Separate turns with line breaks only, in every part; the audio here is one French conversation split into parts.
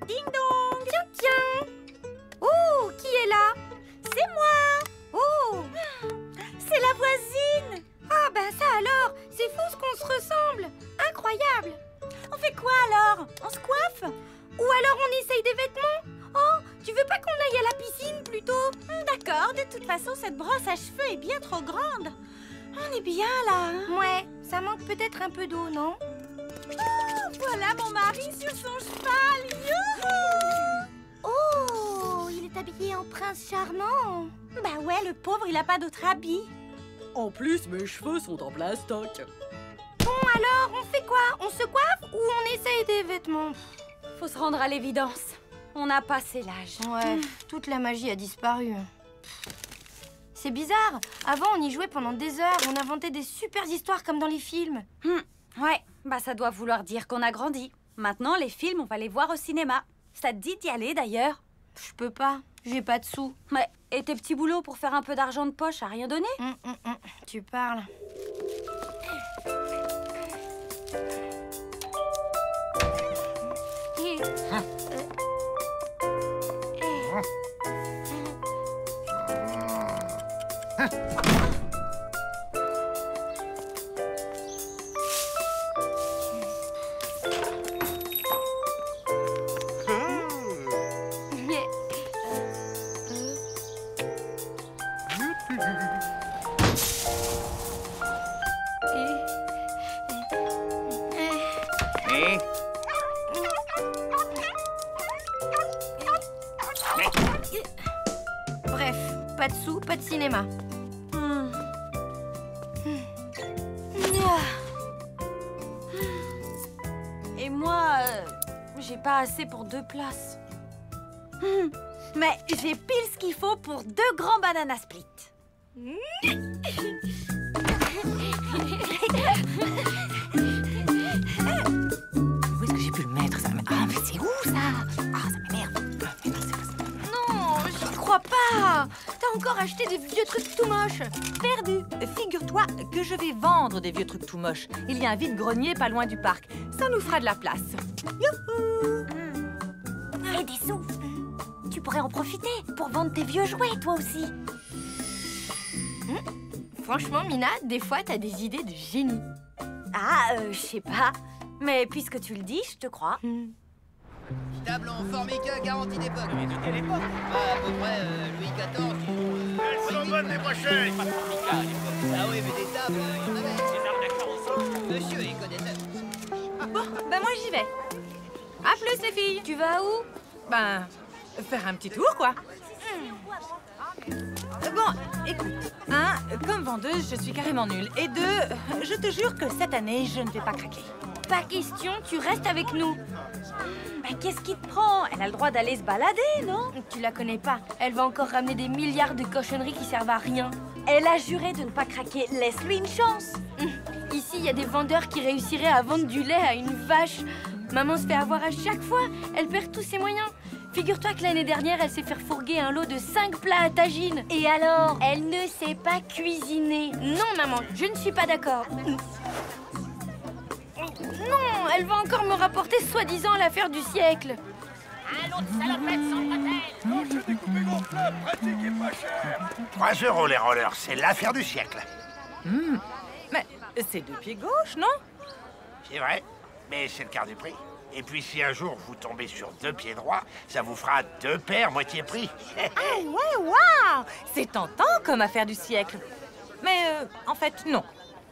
Ding dong.
Tiens, tiens. Oh, qui est là?
C'est moi.
Oh,
C'est la voisine.
ah bah ça alors, c'est fou ce qu'on se ressemble. Incroyable.
On fait quoi alors? On se coiffe?
Ou alors on essaye des vêtements? Oh, tu veux pas qu'on aille à la piscine plutôt?
D'accord, de toute façon, cette brosse à cheveux est bien trop grande. On est bien là, hein?
Ouais, ça manque peut-être un peu d'eau, non?
Voilà mon mari sur son cheval. Youhou!
Oh, il est habillé en prince charmant.
Bah ouais, le pauvre, il a pas d'autre habit.
En plus, mes cheveux sont en plastoc.
Bon alors, on fait quoi? On se coiffe ou on essaye des vêtements?
Faut se rendre à l'évidence. On a passé l'âge.
Ouais, toute la magie a disparu. C'est bizarre. Avant, on y jouait pendant des heures. On inventait des super histoires comme dans les films.
Ouais, bah ça doit vouloir dire qu'on a grandi. Maintenant, les films, on va les voir au cinéma. Ça te dit d'y aller d'ailleurs?
Je peux pas. J'ai pas de sous.
Ouais, et tes petits boulots pour faire un peu d'argent de poche, a rien donné?
Tu parles. Bref, pas de sous, pas de cinéma.
Et moi, j'ai pas assez pour 2 places. Mais j'ai pile ce qu'il faut pour 2 grands banana split.
Où est-ce que j'ai pu le mettre ça? Ah, mais c'est où ça? Ah, ça m'énerve. Mais non, c'est pas ça.
Non, j'y crois pas. T'as encore acheté des vieux trucs tout moches.
Perdu. Figure-toi que je vais vendre des vieux trucs tout moches. Il y a un vide-grenier pas loin du parc. Ça nous fera de la place. Youhou!
Et des sous. Tu pourrais en profiter pour vendre tes vieux jouets, toi aussi.
Franchement, Mina, des fois, t'as des idées de génie.
Ah, je sais pas. Mais puisque tu le dis, je te crois.
Table en formica garantie d'époque. Mais de quelle époque? À peu près Louis XIV, disons.
Elles sont bonnes les prochaines.
Pas de formica à l'époque. Ah oui, mais des tables, il y en avait.
Des arnaqueurs aussi.
Monsieur, il connaît ça.
Bon, ben moi j'y vais. À plus les filles.
Tu vas où?
Ben, faire un petit tour quoi. Bon, écoute, comme vendeuse, je suis carrément nulle. Et 2, je te jure que cette année, je ne vais pas craquer.
Pas question, tu restes avec nous.
Mais qu'est-ce qui te prend? Elle a le droit d'aller se balader, non?
Tu la connais pas. Elle va encore ramener des milliards de cochonneries qui servent à rien.
Elle a juré de ne pas craquer. Laisse-lui une chance.
Ici, il y a des vendeurs qui réussiraient à vendre du lait à une vache. Maman se fait avoir à chaque fois. Elle perd tous ses moyens. Figure-toi que l'année dernière, elle s'est fait fourguer un lot de 5 plats à tagine. Et alors, elle ne sait pas cuisiner. Non, maman, je ne suis pas d'accord. Non, elle va encore me rapporter soi-disant l'affaire du siècle.
Un autre salopette sans bretelles. Non, je découpé gonflable, pratique et pas cher.
3 € les rollers, c'est l'affaire du siècle.
Mais c'est 2 pieds gauche, non?
C'est vrai, mais c'est le quart du prix. Et puis si un jour vous tombez sur 2 pieds droits, ça vous fera 2 paires moitié prix.
Ah ouais, waouh! C'est tentant comme affaire du siècle. Mais en fait, non.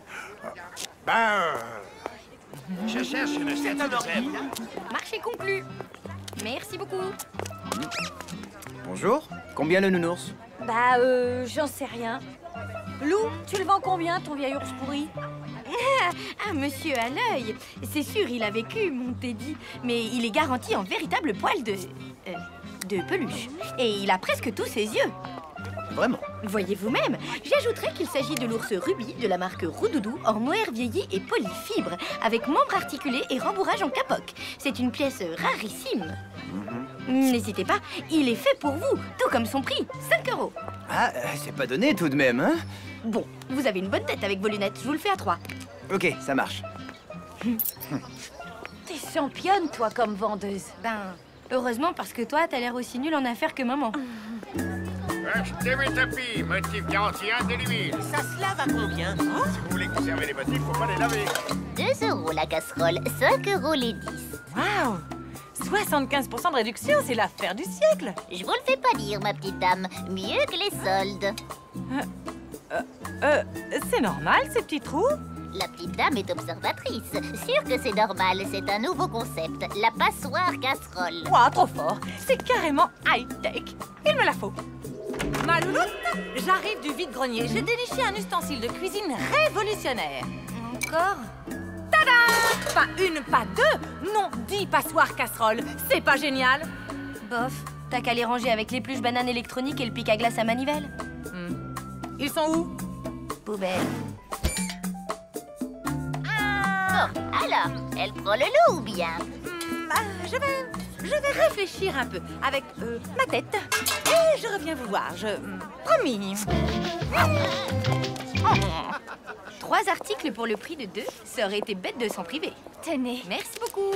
Je cherche une certaine zèbre.
Marché conclu. Merci beaucoup.
Bonjour, combien le nounours?
Bah, j'en sais rien. Lou, tu le vends combien, ton vieil ours pourri?
Ah, monsieur à l'œil. C'est sûr, il a vécu, mon Teddy. Mais il est garanti en véritable poil de peluche. Et il a presque tous ses yeux.
Vraiment?
Voyez vous-même, j'ajouterais qu'il s'agit de l'ours Ruby de la marque Roudoudou en mohair vieilli et polyfibre, avec membres articulés et rembourrage en capoc. C'est une pièce rarissime. N'hésitez pas, il est fait pour vous, tout comme son prix, 5 €.
Ah, c'est pas donné tout de même, hein?
Bon, vous avez une bonne tête avec vos lunettes, je vous le fais à 3.
Ok, ça marche.
T'es championne, toi, comme vendeuse.
Ben, Heureusement, parce que toi, t'as l'air aussi nul en affaires que maman.
Achetez mes tapis, motif garantie indélébile.
Ça se lave à combien?
Si vous voulez conserver les motifs, faut pas les laver.
2 € la casserole, 5 € les 10.
Waouh! 75% de réduction, c'est l'affaire du siècle.
Je vous le fais pas dire, ma petite dame. Mieux que les soldes.
C'est normal, ces petits trous?
La petite dame est observatrice. Sûr que c'est normal, c'est un nouveau concept. La passoire casserole.
Ouah, trop fort. C'est carrément high-tech. Il me la faut. Ma louloute, j'arrive du vide-grenier. J'ai déniché un ustensile de cuisine révolutionnaire.
Encore?
Tada! Pas une, pas deux. Non, 10 passoires casseroles. C'est pas génial?
Bof, t'as qu'à les ranger avec l'épluche banane électronique et le pic à glace à manivelle.
Ils sont où?
Poubelle.
Oh, alors, elle prend le loup ou bien?
Je vais réfléchir un peu avec ma tête. Et je reviens vous voir, promis.
3 articles pour le prix de 2, ça aurait été bête de s'en priver.
Tenez.
Merci beaucoup.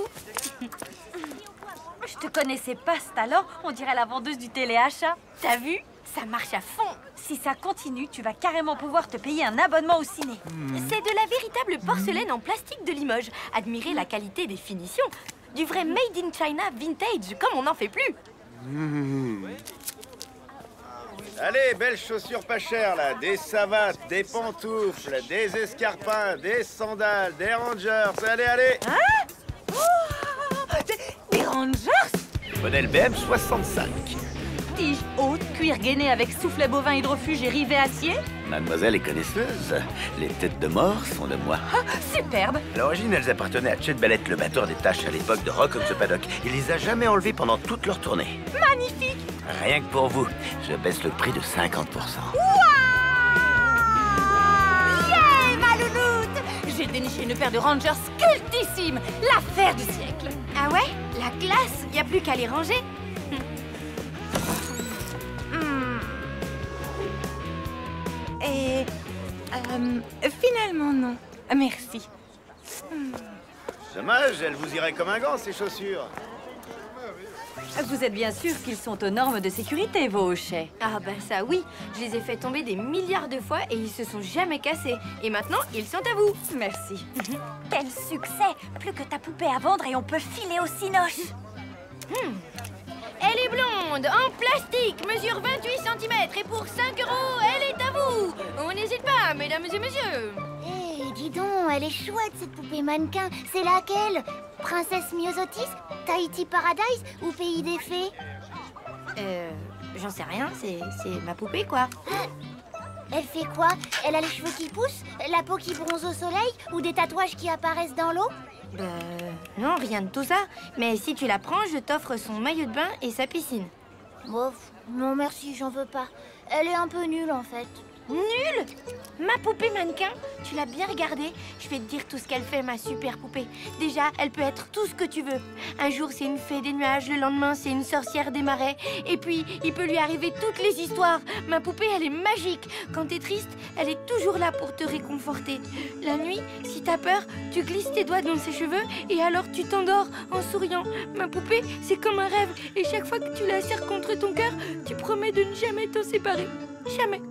Je te connaissais pas ce talent, on dirait la vendeuse du téléachat.
T'as vu? Ça marche à fond.
Si ça continue, tu vas carrément pouvoir te payer un abonnement au ciné.
C'est de la véritable porcelaine en plastique de Limoges. Admirez la qualité des finitions. Du vrai made in China vintage, comme on n'en fait plus.
Allez, belles chaussures pas chères, là. Des savates, des pantoufles, des escarpins, des sandales, des rangers. Allez, allez.
Hein? Oh, des Rangers?
Modèle BM 65.
Tige haute, cuir gainé avec soufflet bovin hydrofuge et rivet acier?
Mademoiselle est connaisseuse. Les têtes de mort sont de moi.
Ah, superbe!
À l'origine, elles appartenaient à Chet Ballett, le batteur des Tâches à l'époque de Rock on the Paddock. Il les a jamais enlevées pendant toute leur tournée.
Magnifique!
Rien que pour vous, je baisse le prix de 50%.
Yeah, ma louloute! J'ai déniché une paire de Rangers cultissime, l'affaire du siècle.
Ah ouais? La classe? Y a plus qu'à les ranger.
Et finalement non. Merci.
Dommage, elles vous iraient comme un gant, ces chaussures.
Vous êtes bien sûr qu'ils sont aux normes de sécurité, vos hochets.
Ah bah ça oui, je les ai fait tomber des milliards de fois et ils se sont jamais cassés. Et maintenant, ils sont à vous.
Merci. Quel succès! Plus que ta poupée à vendre et on peut filer au cinoche.
Elle est blonde, en plastique, mesure 28 cm et pour 5 €, elle est à vous. On n'hésite pas, mesdames et messieurs.
Hé, dis donc, elle est chouette cette poupée mannequin. C'est laquelle? Princesse Myosotis, Tahiti Paradise ou Pays des Fées?
J'en sais rien, c'est ma poupée quoi.
Elle fait quoi? Elle a les cheveux qui poussent, la peau qui bronze au soleil ou des tatouages qui apparaissent dans l'eau?
Non, rien de tout ça. Mais si tu la prends, je t'offre son maillot de bain et sa piscine.
Bof, non merci, j'en veux pas. Elle est un peu nulle en fait.
Nulle? Ma poupée mannequin? Tu l'as bien regardée? Je vais te dire tout ce qu'elle fait, ma super poupée. Déjà, elle peut être tout ce que tu veux. Un jour, c'est une fée des nuages. Le lendemain, c'est une sorcière des marais. Et puis, il peut lui arriver toutes les histoires. Ma poupée, elle est magique. Quand t'es triste, elle est toujours là pour te réconforter. La nuit, si t'as peur, tu glisses tes doigts dans ses cheveux et alors tu t'endors en souriant. Ma poupée, c'est comme un rêve. Et chaque fois que tu la serres contre ton cœur, tu promets de ne jamais t'en séparer. Jamais.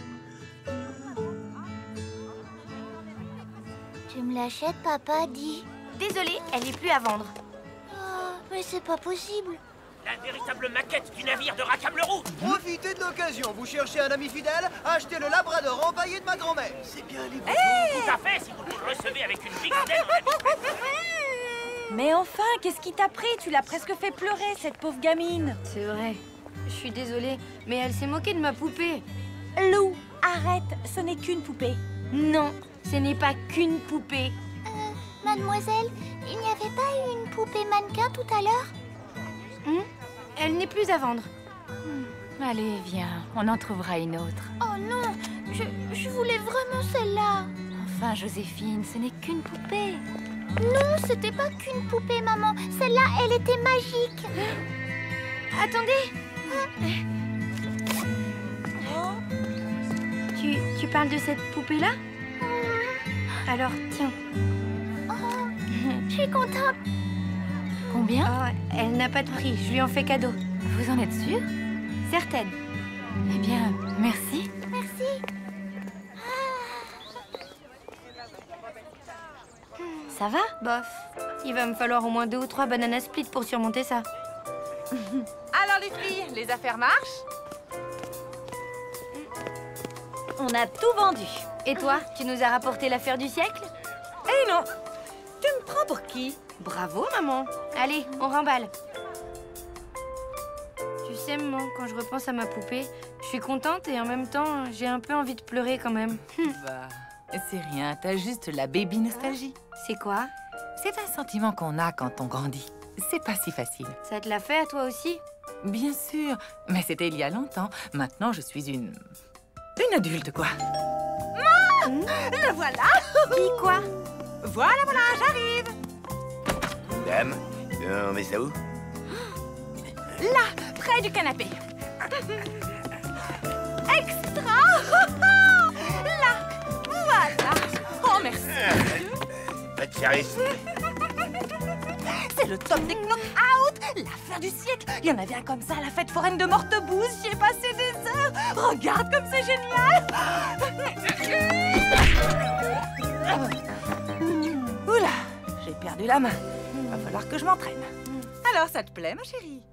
Tu me l'achètes, papa, dis.
Désolée, elle est plus à vendre.
Oh, mais c'est pas possible.
La véritable maquette du navire de Racamleroux.
Profitez de l'occasion, vous cherchez un ami fidèle, achetez le labrador empaillé de ma grand-mère. C'est bien les
Tout à fait, si vous le recevez avec une big den en ami.
Mais enfin, qu'est-ce qui t'a pris? Tu l'as presque fait pleurer, cette pauvre gamine.
C'est vrai. Je suis désolée, mais elle s'est moquée de ma poupée.
Lou, arrête, ce n'est qu'une poupée.
Non, ce n'est pas qu'une poupée.
Mademoiselle, il n'y avait pas eu une poupée mannequin tout à l'heure?
Elle n'est plus à vendre.
Allez, viens, on en trouvera une autre.
Oh non, je voulais vraiment celle-là.
Enfin, Joséphine, ce n'est qu'une poupée.
Non, c'était pas qu'une poupée, maman. Celle-là, elle était magique.
Attendez. Tu parles de cette poupée-là? Alors, tiens.
Je suis contente.
Combien?
Oh, elle n'a pas de prix, je lui en fais cadeau.
Vous en êtes sûre?
Certaine.
Eh bien, merci.
Merci.
Ça va? Bof. Il va me falloir au moins 2 ou 3 bananas split pour surmonter ça.
Alors les filles, les affaires marchent?
On a tout vendu.
Et toi, tu nous as rapporté l'affaire du siècle?
Eh non! Tu me prends pour qui?
Bravo, maman. Allez, on remballe. Tu sais, maman, quand je repense à ma poupée, je suis contente et en même temps, j'ai un peu envie de pleurer quand même.
Bah, c'est rien, t'as juste la baby nostalgie.
C'est quoi?
C'est un sentiment qu'on a quand on grandit. C'est pas si facile.
Ça te l'a fait à toi aussi?
Bien sûr, mais c'était il y a longtemps. Maintenant, je suis une adulte, quoi. Le voilà!
Qui, quoi?
Voilà, j'arrive!
Dame, on met ça où?
Là, près du canapé. Extra! Là, voilà. Oh, merci.
Pas de service.
C'est le top des knock-out, l'affaire du siècle. Il y en avait un comme ça à la fête foraine de Mortebouze. J'y ai passé des heures. Regarde comme c'est génial. Oula, j'ai perdu la main. Va falloir que je m'entraîne. Alors, ça te plaît, ma chérie?